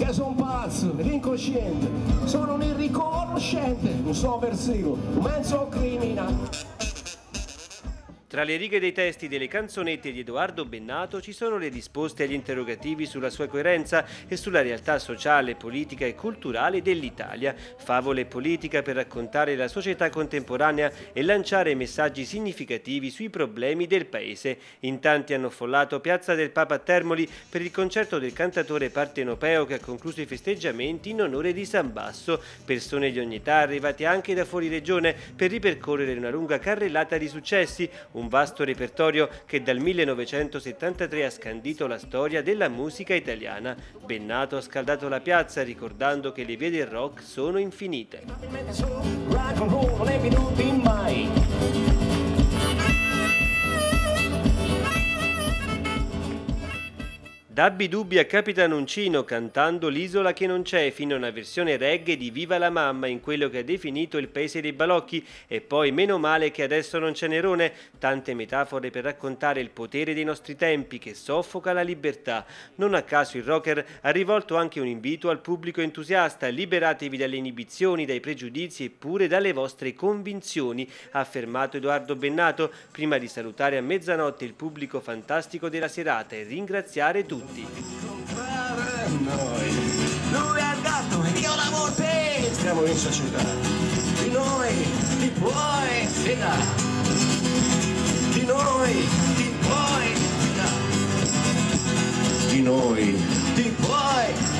che sono pazzo, incosciente, sono un irriconoscente, un sovversivo, un mezzo criminale. Tra le righe dei testi delle canzonette di Edoardo Bennato ci sono le risposte agli interrogativi sulla sua coerenza e sulla realtà sociale, politica e culturale dell'Italia. Favole e politica per raccontare la società contemporanea e lanciare messaggi significativi sui problemi del paese. In tanti hanno affollato Piazza del Papa a Termoli per il concerto del cantatore partenopeo che ha concluso i festeggiamenti in onore di San Basso. Persone di ogni età arrivate anche da fuori regione per ripercorrere una lunga carrellata di successi, un vasto repertorio che dal 1973 ha scandito la storia della musica italiana. Bennato ha scaldato la piazza ricordando che le vie del rock sono infinite. Da Abbidubbia a Capitan Uncino cantando L'isola che non c'è fino a una versione reggae di Viva la mamma in quello che ha definito il paese dei balocchi e poi meno male che adesso non c'è Nerone, tante metafore per raccontare il potere dei nostri tempi che soffoca la libertà. Non a caso il rocker ha rivolto anche un invito al pubblico entusiasta: liberatevi dalle inibizioni, dai pregiudizi e pure dalle vostre convinzioni, ha affermato Edoardo Bennato prima di salutare a mezzanotte il pubblico fantastico della serata e ringraziare tutti. Lui è il gatto e io la volpe. Stiamo in società. Di noi ti puoi fidare. Di noi ti puoi fidare. Di noi ti puoi